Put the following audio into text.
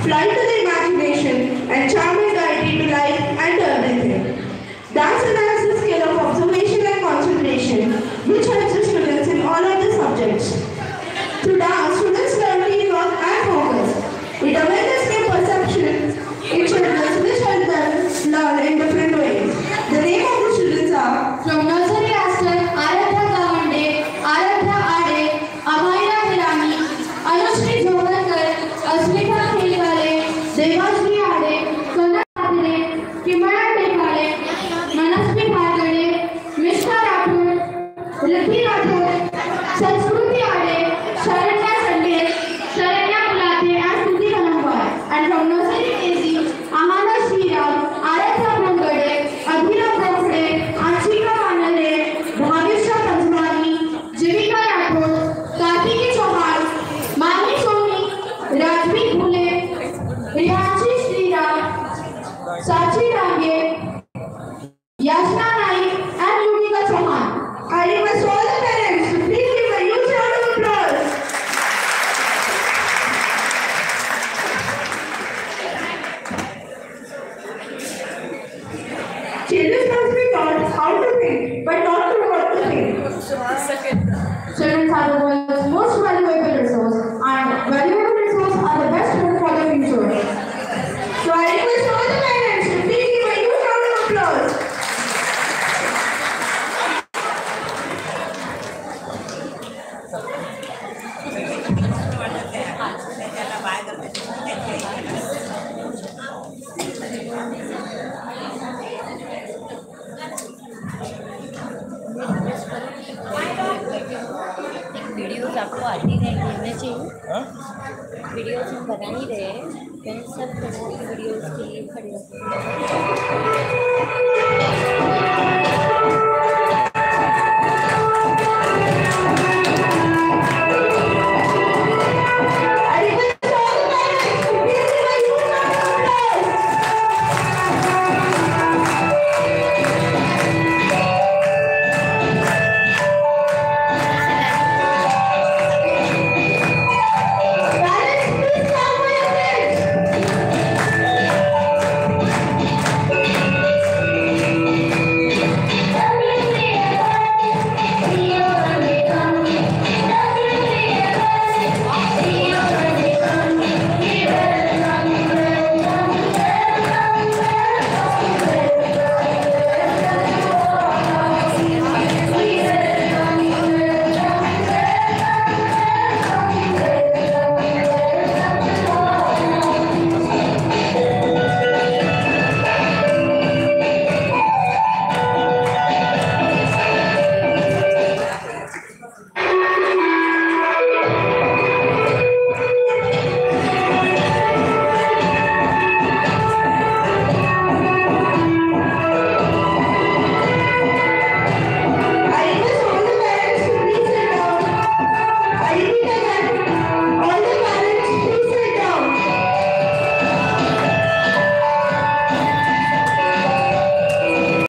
fly to the imagination, and charming guide into life and everything. Dance enhances the skill of observation and concentration, which helps the students in all of the subjects. Through dance, students learn teamwork and focus. It awareness new perception in children, which help them learn in different ways. The name of the students are from nursery master Aradhya Gawande, Aradhya Ade, Amaya Hirani, Anushri Jovarkar, Asmita Khelwale, Devashri Ade, Sona Pathire, Kimana Tekale, Manasvi Bhargade, Mishka Rathod, Riddhi Rathod, Sanskruti Ade, Sharanya Sandesh, Sharanya Kulate and Suti Kanambal. And from nursery KG, Ahana Shriram, Aradhya Bangade, Adhira Bangade, Anshika Manale, Bhavisha Panjwani, Jivika Rathod, Kartiki Chauhan, Mani Soni, Rajvi Bhule, Rihanshi Shriram, Sachi Range, Yashna Naik and Yumika Chauhan. I request all the parents to please give a huge round of applause. Children must be taught how to think, but not to what to think. Children are the world's most valuable resource, and valuable resources are the best hope for the future. So I request all the parents to please give a huge round of applause. Videos आपको आती रहेंगी चाहिए videos हम बना ही रहे हैं सब videos के लिए खड़े होते हैं